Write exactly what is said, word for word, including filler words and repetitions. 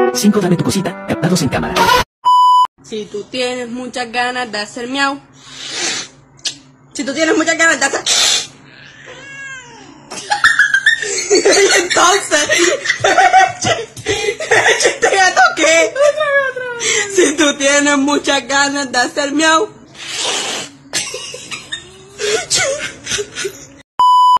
cinco. Dame tu cosita, captados en cámara. Si tú tienes muchas ganas de hacer miau. Si tú tienes muchas ganas de hacer... Entonces... ¿Chiste gato qué? Si tú tienes muchas ganas de hacer miau.